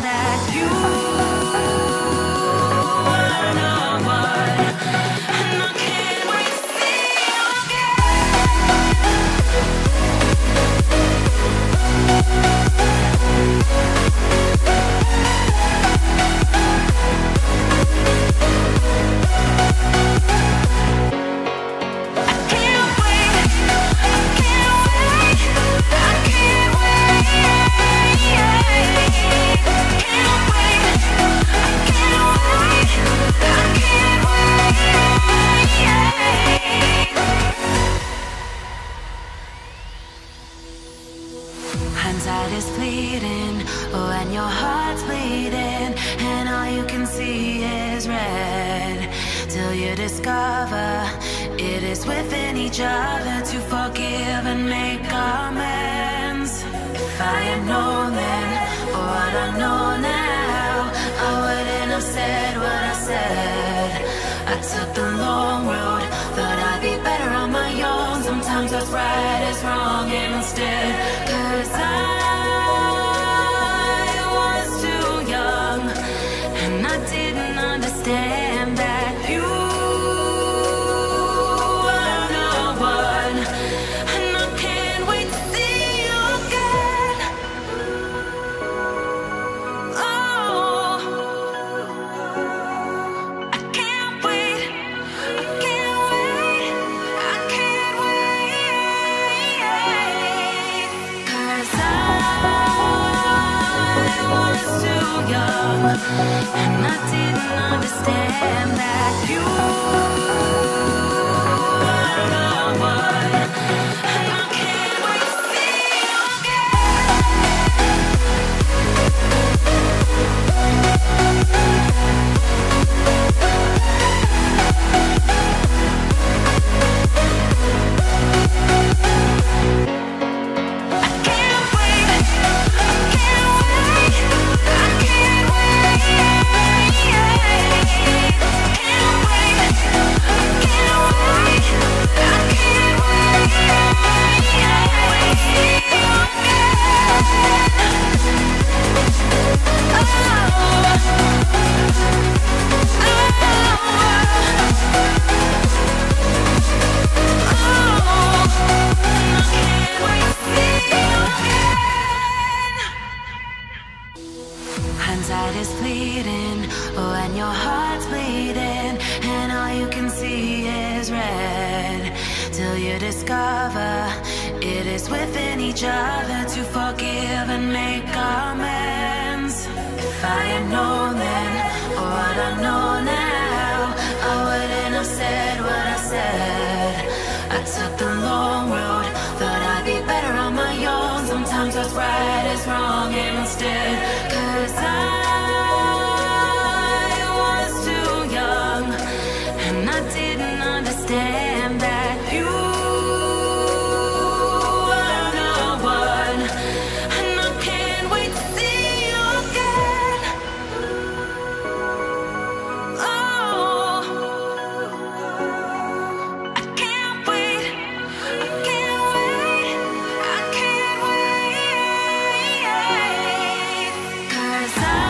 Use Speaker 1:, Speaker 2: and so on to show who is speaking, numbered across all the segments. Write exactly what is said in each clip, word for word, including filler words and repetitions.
Speaker 1: that you are the one, and I can't wait to see you hindsight is fleeting, oh, and your heart's bleeding, and all you can see is red, till you discover it is within each other to forgive and make amends. If I had known then, or what I know now, I wouldn't have said what I said. I took the long road, thought I'd be better on my own. Sometimes what's right is wrong instead, 'cause I was too young, and I didn't understand that you were the one, and I can't wait to see you again. Oh, I can't wait, I can't wait, I can't wait, 'cause I was too young, and I didn't understand that you were the one, and I can't wait to see you hindsight is fleeting, oh, and your heart's bleeding, and all you can see is red, till you discover it is within each other to forgive and make amends. If I had known then, or what I know now, I wouldn't have said what I said. I took the long road, thought I'd be better on my own. Sometimes what's right is wrong instead, 'cause I was too young, and I didn't understand that you were the one, and I can't wait to see you again. Oh, I can't wait, I can't wait, I can't wait, 'cause I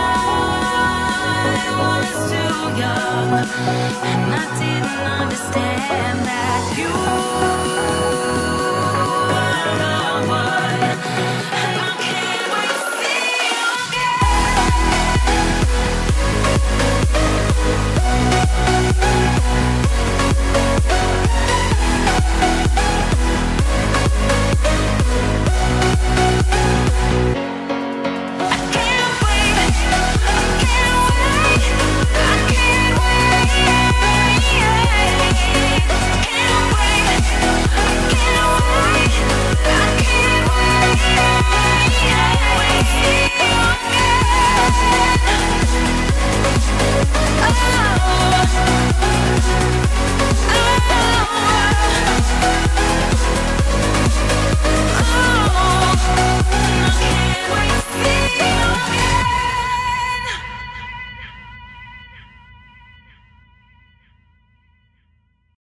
Speaker 1: was too young, and I didn't understand that you